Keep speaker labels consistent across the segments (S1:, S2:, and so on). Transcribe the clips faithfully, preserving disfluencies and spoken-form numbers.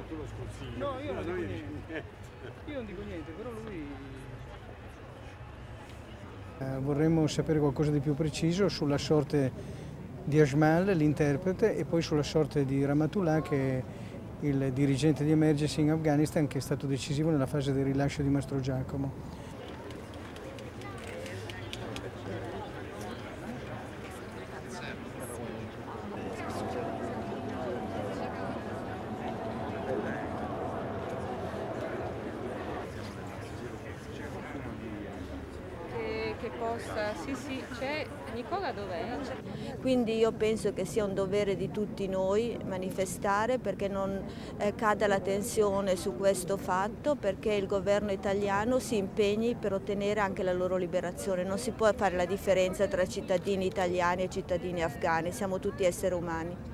S1: tu lo sconsigli.
S2: No, io non dico niente.
S1: niente.
S2: Io non dico niente, però lui...
S3: Eh, vorremmo sapere qualcosa di più preciso sulla sorte di Ajmal, l'interprete, e poi sulla sorte di Rahmatullah, che è il dirigente di Emergency in Afghanistan, che è stato decisivo nella fase del rilascio di Mastro Giacomo.
S4: Che possa, sì sì, c'è. Nicola dov'è?
S5: Quindi io penso che sia un dovere di tutti noi manifestare perché non eh, cada la tensione su questo fatto, perché il governo italiano si impegni per ottenere anche la loro liberazione. Non si può fare la differenza tra cittadini italiani e cittadini afghani, siamo tutti esseri umani.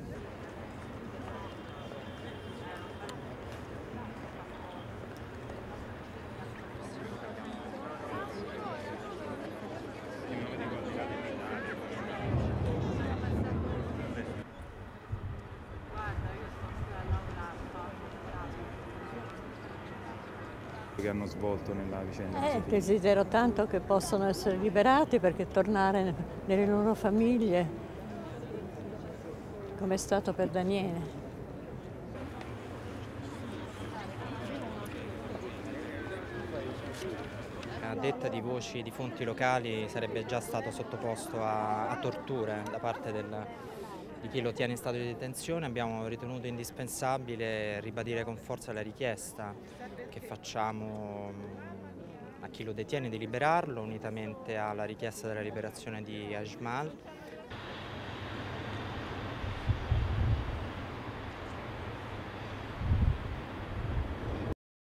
S6: Che hanno svolto nella vicenda.
S7: Eh, desidero tanto che possano essere liberati perché tornare nelle loro famiglie, come è stato per Daniele.
S8: A detta di voci di fonti locali sarebbe già stato sottoposto a, a torture da parte del, di chi lo tiene in stato di detenzione. Abbiamo ritenuto indispensabile ribadire con forza la richiesta che facciamo a chi lo detiene di liberarlo, unitamente alla richiesta della liberazione di Ajmal.